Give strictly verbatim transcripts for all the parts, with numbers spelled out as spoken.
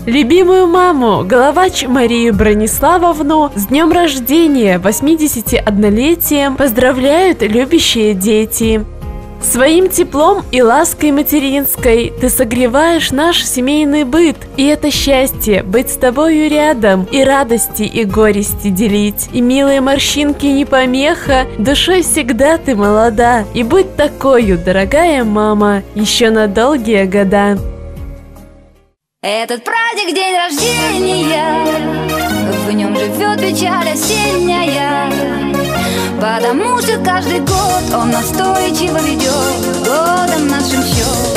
Любимую маму, Головач Марию Брониславовну, с днем рождения, восьмидесятиоднолетием поздравляют любящие дети. Своим теплом и лаской материнской ты согреваешь наш семейный быт, и это счастье быть с тобою рядом, и радости, и горести делить, и милые морщинки не помеха, душой всегда ты молода, и будь такою, дорогая мама, еще на долгие года. Этот праздник день рождения, в нем живет печаль осенняя, потому что каждый год он настойчиво ведет годом нашим счет.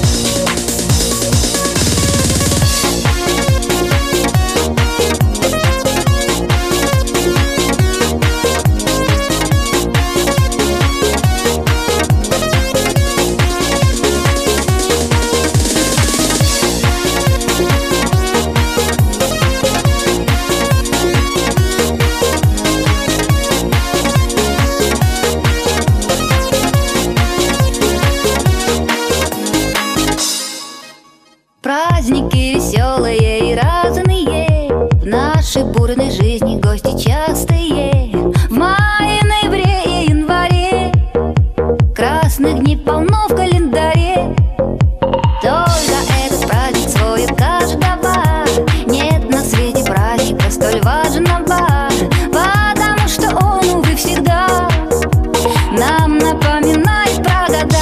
Праздники веселые и разные, в нашей бурной жизни гости частые. В мае, ноябре и январе красных дней полно в календаре. Только этот праздник свой от каждого, нет на свете праздника столь важного, потому что он, увы, всегда нам напоминает про года.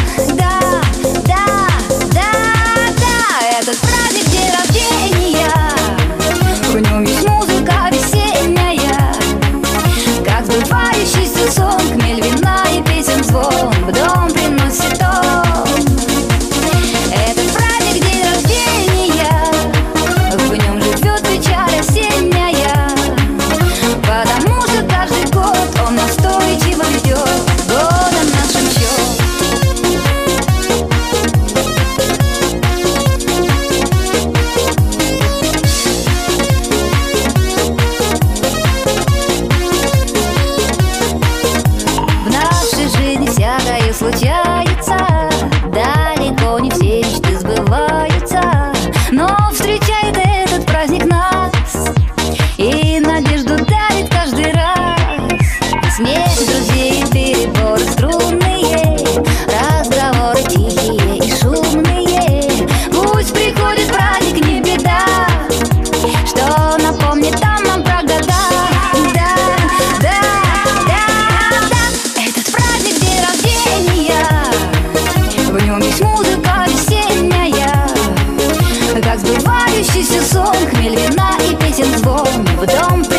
Этот праздник день рождения, в нем есть музыка весенняя, как сбывающийся сон, хмель вина и песен звон в дом приносит он. Этот праздник день рождения, в нем живет печаль осенняя, потому что каждый год он настойчиво ведет годом нашим счет. Всякое случается, далеко не все мечты сбываются, но встречает этот праздник нас и надежду дарит каждый раз. Смех друзей, переборы струнные, разговоры тихие и шумные. Пусть приходит праздник, не беда, что напомнит там нам про года. В нем есть музыка весенняя, как сбывающийся сон, хмель вина и песен звон в дом.